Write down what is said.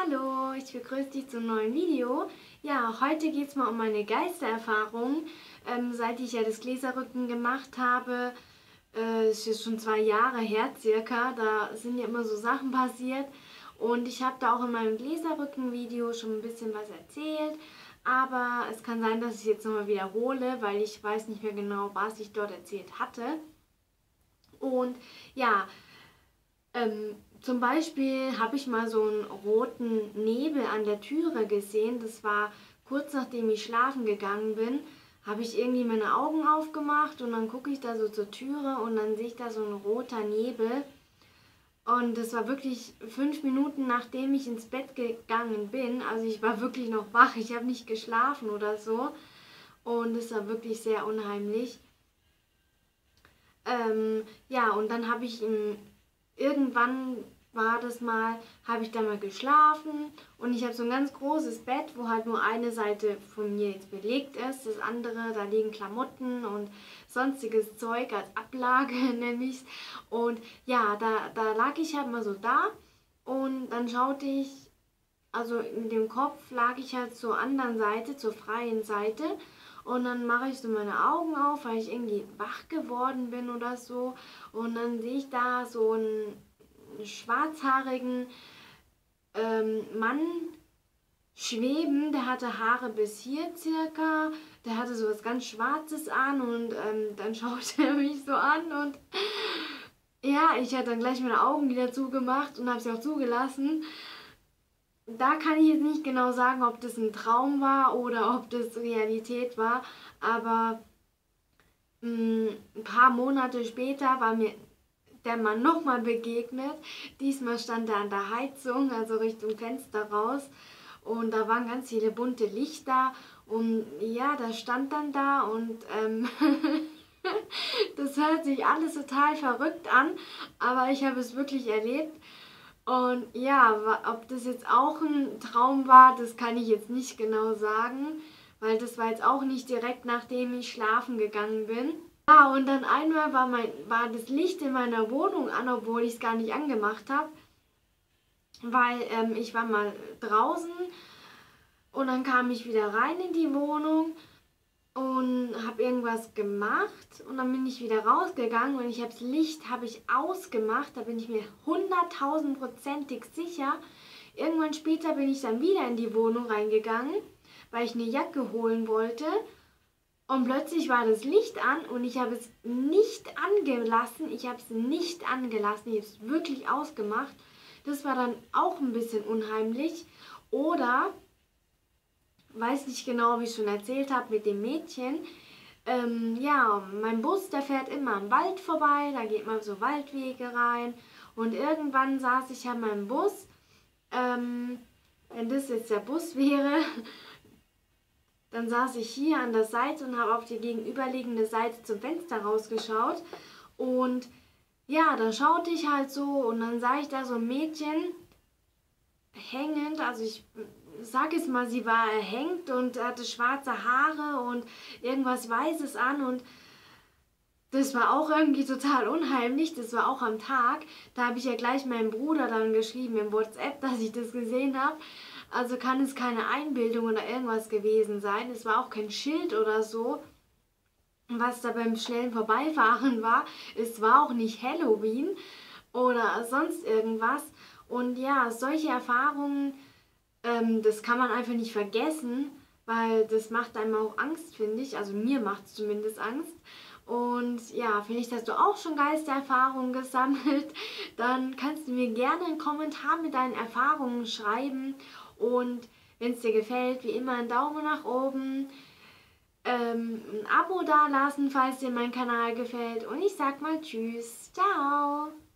Hallo, ich begrüße dich zum neuen Video. Ja, heute geht es mal um meine Geistererfahrung. Seit ich ja das Gläserrücken gemacht habe, ist jetzt schon 2 Jahre her circa, da sind ja immer so Sachen passiert. Und ich habe da auch in meinem Gläserrücken-Video schon ein bisschen was erzählt. Aber es kann sein, dass ich jetzt nochmal wiederhole, weil ich weiß nicht mehr genau, was ich dort erzählt hatte. Und ja, zum Beispiel habe ich mal so einen roten Nebel an der Türe gesehen. Das war kurz nachdem ich schlafen gegangen bin, habe ich irgendwie meine Augen aufgemacht und dann gucke ich da so zur Türe und dann sehe ich da so ein roter Nebel. Und das war wirklich 5 Minuten nachdem ich ins Bett gegangen bin. Also ich war wirklich noch wach, ich habe nicht geschlafen oder so. Und es war wirklich sehr unheimlich. Ja, und dann habe ich irgendwann war das mal, habe ich da mal geschlafen und ich habe so ein ganz großes Bett, wo halt nur eine Seite von mir jetzt belegt ist, das andere, da liegen Klamotten und sonstiges Zeug als Ablage, nenne ich es. Und ja, da lag ich halt mal so da und dann schaute ich, also mit dem Kopf lag ich halt zur anderen Seite, zur freien Seite. Und dann mache ich so meine Augen auf, weil ich irgendwie wach geworden bin oder so. Und dann sehe ich da so einen schwarzhaarigen Mann schweben. Der hatte Haare bis hier circa. Der hatte so was ganz Schwarzes an und dann schaute er mich so an. Und ja, ich hatte dann gleich meine Augen wieder zugemacht und habe sie auch zugelassen. Da kann ich jetzt nicht genau sagen, ob das ein Traum war oder ob das Realität war, aber ein paar Monate später war mir der Mann nochmal begegnet. Diesmal stand er an der Heizung, also Richtung Fenster raus, und da waren ganz viele bunte Lichter und ja, das stand dann da und das hört sich alles total verrückt an, aber ich habe es wirklich erlebt. Und ja, ob das jetzt auch ein Traum war, das kann ich jetzt nicht genau sagen, weil das war jetzt auch nicht direkt nachdem ich schlafen gegangen bin. Ja, und dann einmal war das Licht in meiner Wohnung an, obwohl ich es gar nicht angemacht habe, weil ich war mal draußen und dann kam ich wieder rein in die Wohnung und habe irgendwas gemacht und dann bin ich wieder rausgegangen und das Licht habe ich ausgemacht, da bin ich mir 100.000%ig sicher. Irgendwann später bin ich dann wieder in die Wohnung reingegangen, weil ich eine Jacke holen wollte und plötzlich war das Licht an und ich habe es nicht angelassen, ich habe es wirklich ausgemacht. Das war dann auch ein bisschen unheimlich. Oder weiß nicht genau, wie ich schon erzählt habe mit dem Mädchen. Ja, mein Bus, der fährt immer am Wald vorbei, da geht man so Waldwege rein. Und irgendwann saß ich an meinem Bus, wenn das jetzt der Bus wäre, dann saß ich hier an der Seite und habe auf die gegenüberliegende Seite zum Fenster rausgeschaut. Und ja, da schaute ich halt so und dann sah ich da so ein Mädchen hängend, also ich sag jetzt mal, sie war erhängt und hatte schwarze Haare und irgendwas Weißes an und das war auch irgendwie total unheimlich, das war auch am Tag. Da habe ich ja gleich meinem Bruder dann geschrieben im WhatsApp, dass ich das gesehen habe. Also kann es keine Einbildung oder irgendwas gewesen sein. Es war auch kein Schild oder so, was da beim schnellen Vorbeifahren war. Es war auch nicht Halloween oder sonst irgendwas. Und ja, solche Erfahrungen, das kann man einfach nicht vergessen, weil das macht einem auch Angst, finde ich. Also mir macht es zumindest Angst. Und ja, vielleicht hast du auch schon Geistererfahrungen gesammelt. Dann kannst du mir gerne einen Kommentar mit deinen Erfahrungen schreiben. Und wenn es dir gefällt, wie immer einen Daumen nach oben, ein Abo dalassen, falls dir mein Kanal gefällt. Und ich sag mal Tschüss, ciao!